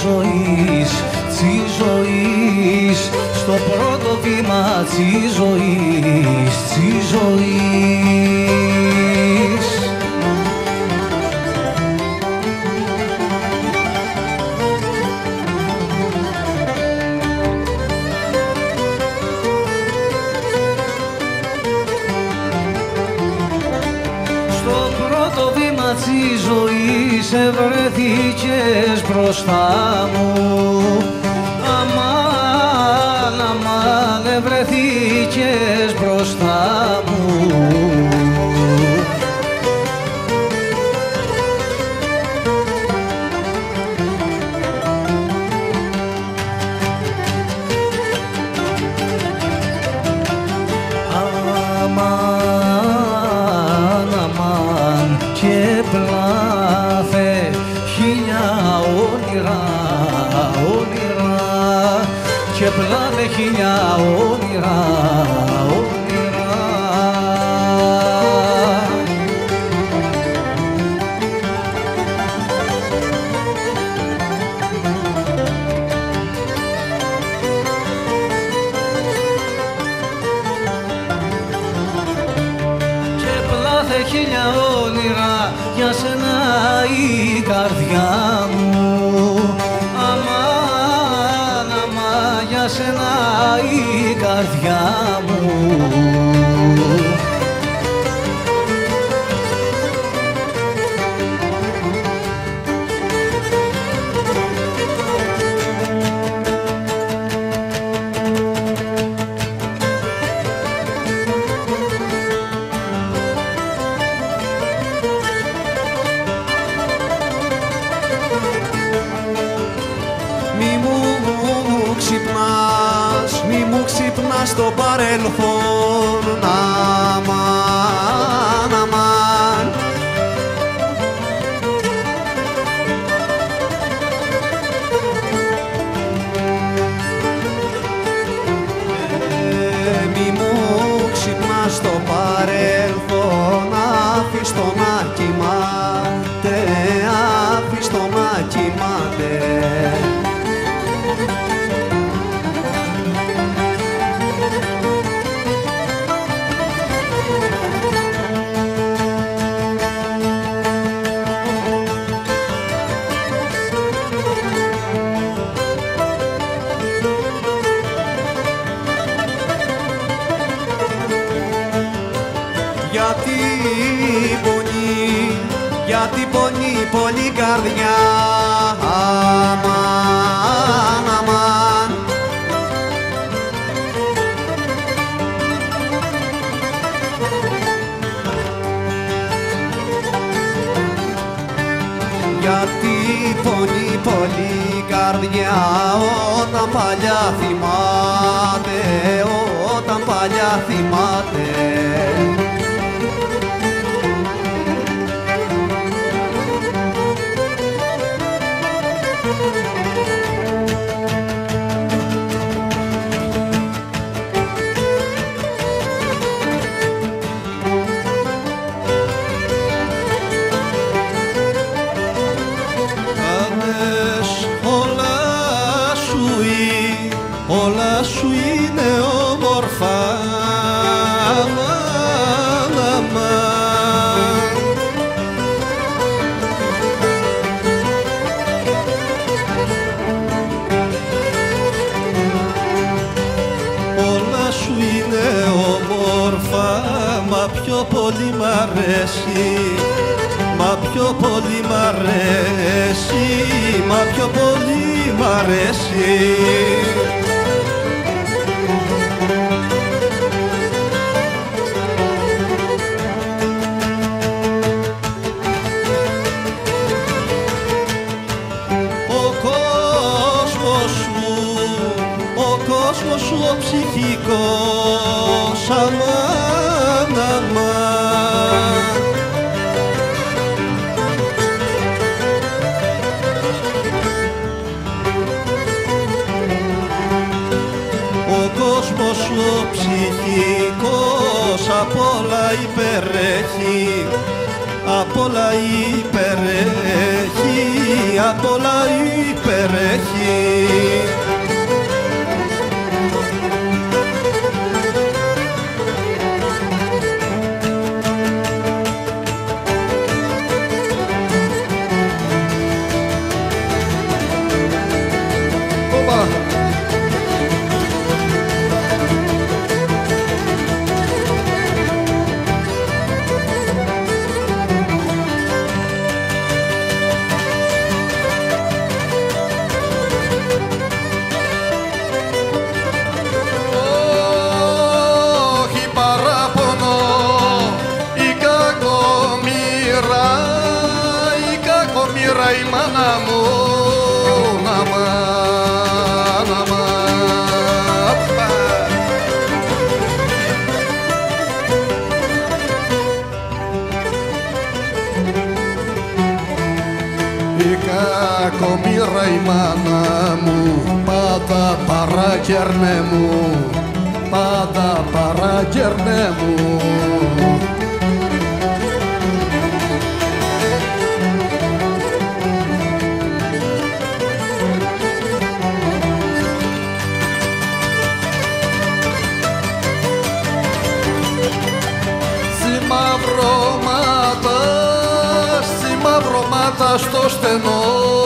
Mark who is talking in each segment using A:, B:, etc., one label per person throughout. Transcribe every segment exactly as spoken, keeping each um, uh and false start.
A: ζωής, της ζωής, στο πρώτο βήμα της ζωής, της ζωής. Στο πρώτο βήμα της ζωής ευρεθήκες μπροστά μου. Αμάν, αμάν, ευρεθήκες μπροστά μου. Αμάν, αμάν, και πλάθε χίλια όνειρα, όνειρα, και πλάθε χίλια όνειρα, όνειρα. Και πλάθε χίλια όνειρα για σένα η καρδιά μου. Αμάν, αμάν, για σένα η καρδιά μου.
B: Μη μου ξυπνάς, μη μου ξυπνάς το παρελθόν. Αμάν, αμάν. Ε, μη μου ξυπνάς το παρελθόν. Άφης το να κοιμάται, άφης το να κοιμάται. Γιατί πονεί, γιατί πονεί πολύ καρδιά. Αμάν, αμάν. Γιατί πονεί πολύ καρδιά όταν παλιά θυμάται, όταν παλιά θυμάται.
C: Όλα σου είναι όμορφα, αμάν, αμάν. Όλα σου είναι όμορφα, μα πιο πολύ μ' αρέσει, μα πιο πολύ μ' αρέσει, μα πιο πολύ μ' αρέσει. κόσμος σου ο ψυχικός, αμάν, αμάν. Ο κόσμος σου ο ψυχικός απ' όλα υπερέχει, απ' όλα υπερέχει, απ' όλα υπερέχει. κακομοίρα η μάνα μου, να μα, να μα. Η κακομοίρα η μάνα μου, πάντα παράκερνε μου, πάντα παράκερνε μου. Μαυρώματα, μαυρώματα στο στενό,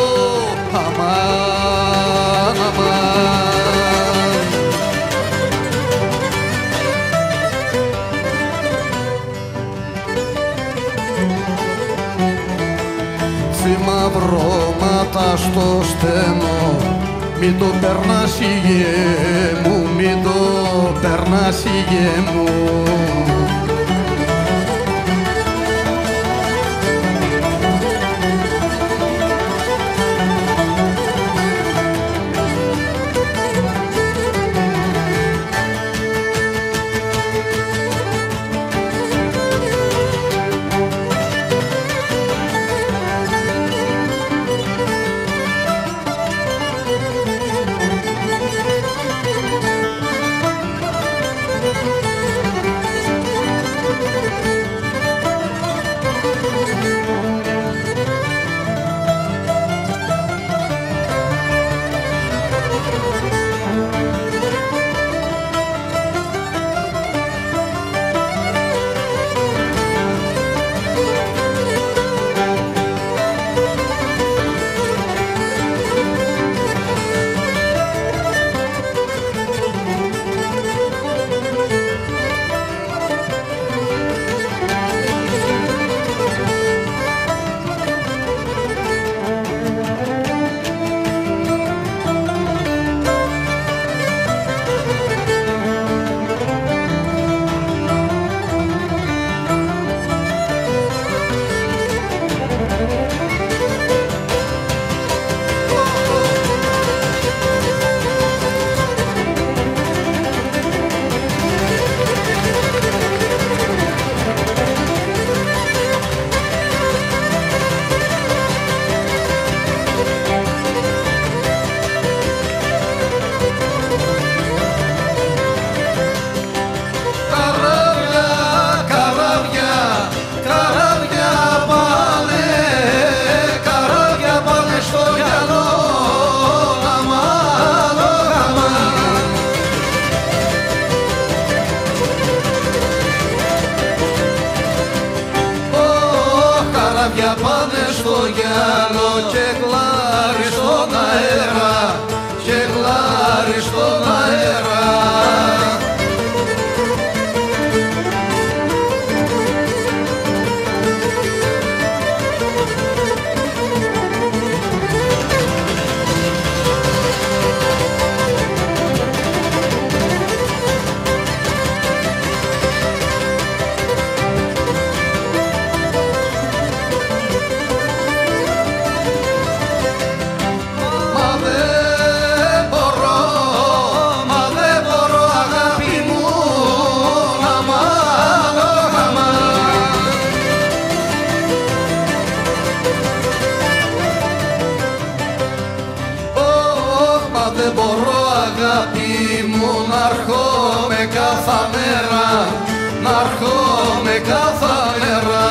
C: αμάν, αμάν. Μαυρώματα στο στενό, μην το περνάς υγιέ μου, μην το περνάς υγιέ μου. Καράβια πάνε στο γυάλο και γλάρι στον αέρα, και γλάρι στον αέρα. Δεν μπορώ αγάπη μου να έρχομαι κάθε μέρα, να έρχομαι κάθε μέρα.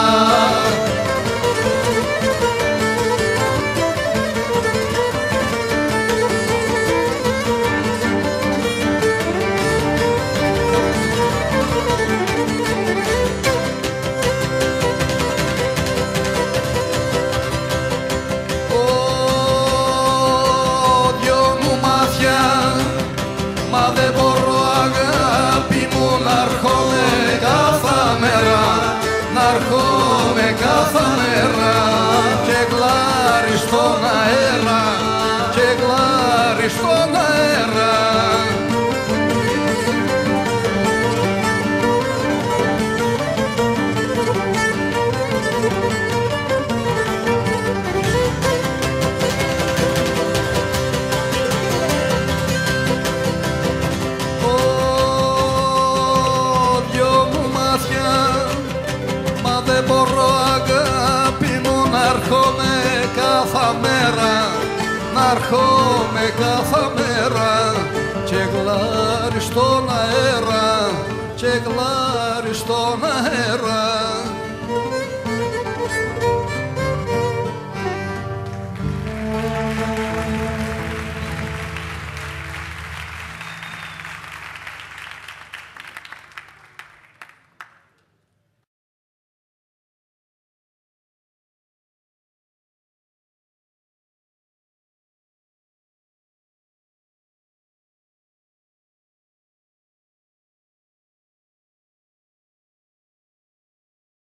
C: Μα δεν μπορώ αγάπη μου να έρχομαι κάθε μέρα, να έρχομαι κάθε μέρα και γλάρι στον αέρα, και γλάρι στον αέρα. κάθε μέρα, να έρχομαι κάθε μέρα και γλάρι στον αέρα, και γλάρι στον αέρα.